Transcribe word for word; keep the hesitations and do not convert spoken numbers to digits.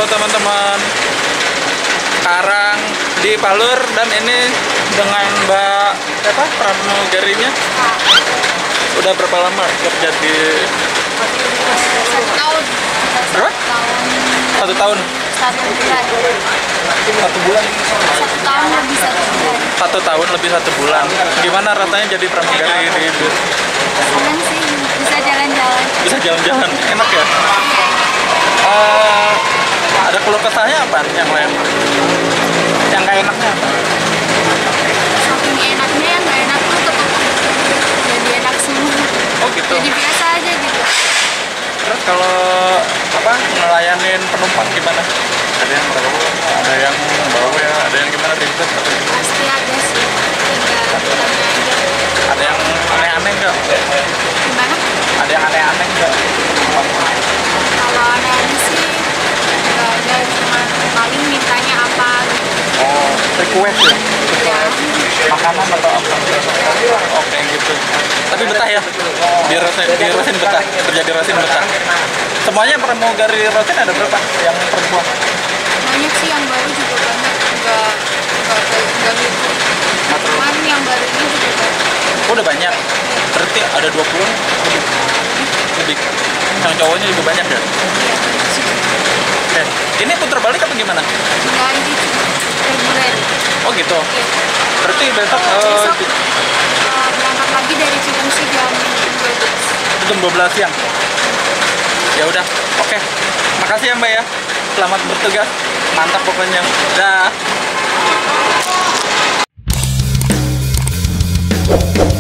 Halo teman-teman, sekarang di Palur dan ini dengan Mbak apa pramugarinya. Udah berapa lama kerja di? Satu tahun. Berapa? Satu tahun. Satu bulan. Satu bulan. Satu tahun lebih satu bulan. Satu tahun lebih satu bulan. Gimana rasanya jadi pramugari di bus? Senang sih, bisa jalan-jalan. Bisa jalan-jalan, enak ya? Uh, ada keluh kesahnya apa yang lain? Yang nggak enaknya apa? Saking enaknya yang nggak enak tuh tetap jadi enak semua. Oh gitu. Jadi biasa aja gitu. Terus kalau apa ngelayanin penumpang gimana? Ada yang bawa, ada yang bawa ya, ada yang gimana ribet atau gimana? Pasti ada sih. Tinggal kitanya aja. Ada yang aneh-aneh nggak? Gimana? Ada yang aneh-aneh nggak? Kalau aneh-aneh sih nggak ada, cuma paling mintanya apa gitu. Oh, request ya? Ya. Makanan atau apa? Oke gitu. Tapi betah ya? Di Rosin, di Rosin betah, kerja di Rosin betah. Semuanya pramugari Rosin ada berapa yang perempuan? Banyak sih, yang baru juga banyak, nggak nggak kayak nggak gitu. Cuman yang baru ini juga banyak. Oh, udah banyak. Berarti ada dua puluh lebih. Lebih. Yang cowoknya juga banyak ya? Iya, banyak sih. Eh, ini putar balik apa gimana? Nggak, ini cuma reguler. Oh gitu. Iya. Berarti besok, Besok uh, uh, berangkat lagi dari Cilengsi jam dua belas. jam dua belas siang. Ya udah, oke. Makasih ya Mbak ya. Selamat bertugas. Mantap pokoknya. Dah.